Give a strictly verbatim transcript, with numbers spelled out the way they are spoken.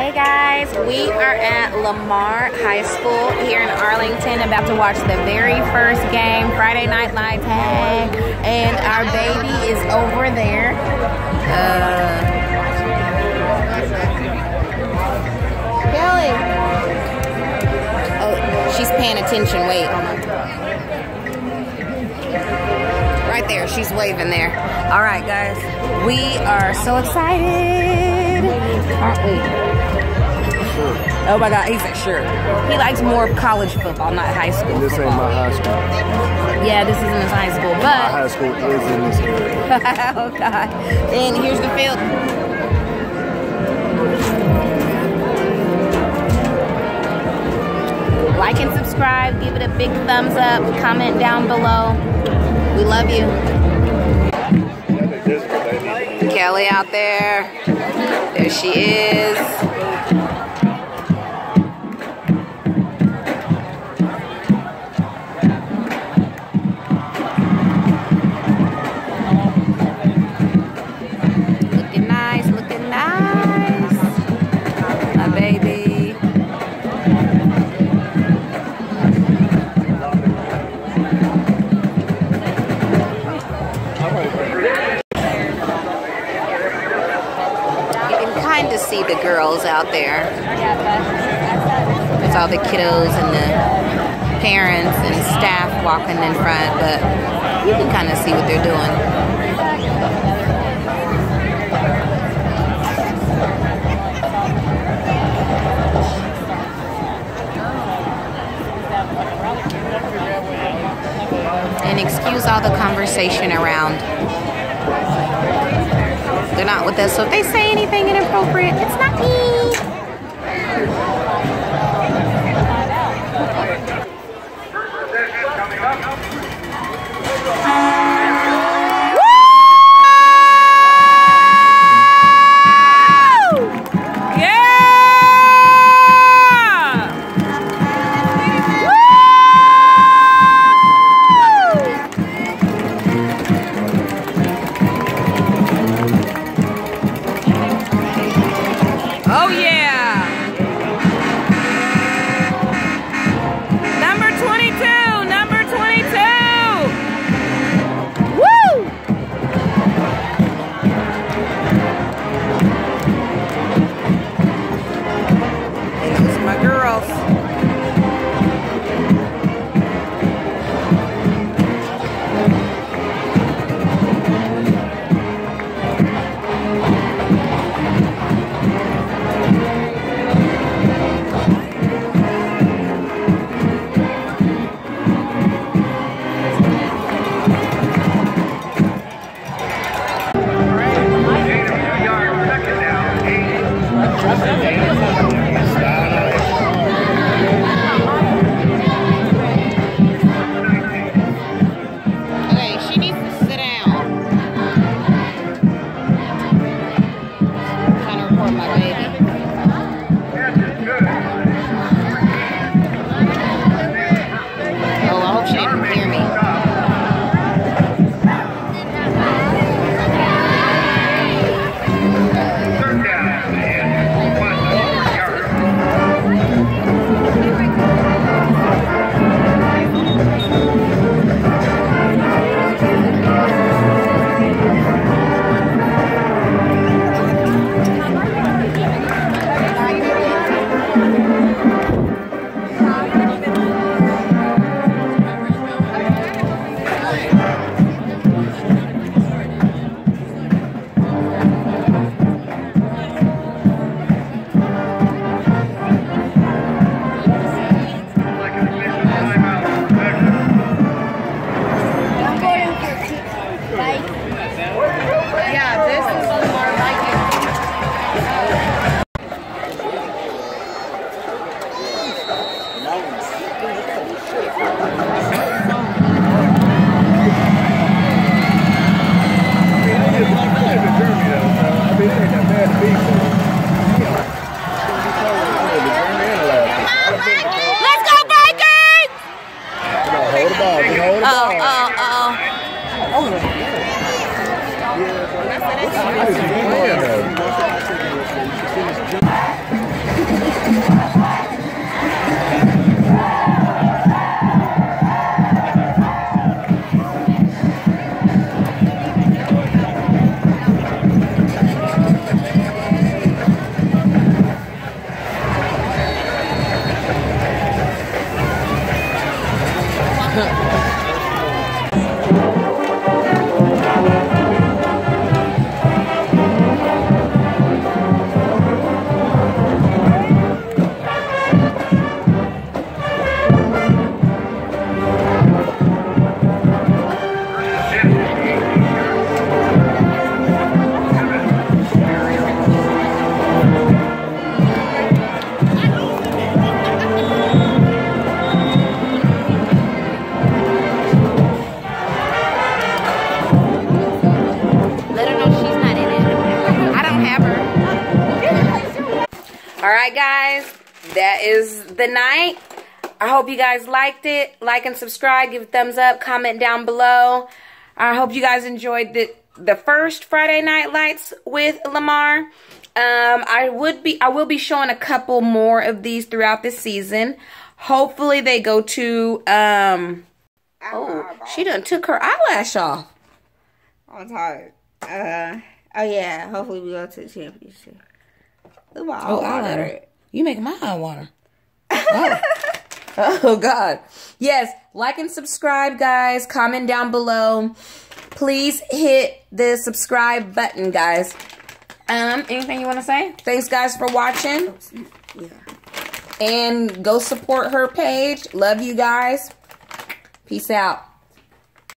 Hey guys, we are at Lamar High School here in Arlington, about to watch the very first game, Friday Night Live tag, and our baby is over there. Uh, Kelly. Oh, she's paying attention. Wait, hold on. Right there, she's waving there. All right, guys, we are so excited, aren't we? Sure. Oh my God, he said sure. He likes more of college football, not high school And this football. ain't my high school. Yeah, this isn't his high school, My but high school is in this area. oh God. And here's the field. Like and subscribe, give it a big thumbs up, comment down below. We love you. Kelly out there. There she is. Looking nice, looking nice. My baby. Kind of see the girls out there. There's all the kiddos and the parents and staff walking in front, but you can kind of see what they're doing. And excuse all the conversation around. They're not with us, so if they say anything inappropriate, it's not me. Oh yeah! Number twenty-two! Number twenty-two! Woo! And those are my girls. Okay, she needs to sit down. I'm trying to record my baby. Oh, I hope she didn't hear me. All right, guys, that is the night. I hope you guys liked it. Like and subscribe. Give a thumbs up. Comment down below. I hope you guys enjoyed the the first Friday Night Lights with Lamar. Um, I would be I will be showing a couple more of these throughout this season. Hopefully they go to um. Oh, she done took her eyelash off. I'm tired. Uh, oh yeah. Hopefully we go to the championship. Look at my Oh, eye water. eyeliner. You making my eye water. Oh. Oh, God. Yes, like and subscribe, guys. Comment down below. Please hit the subscribe button, guys. Um, anything you want to say? Thanks, guys, for watching. Yeah. And go support her page. Love you guys. Peace out.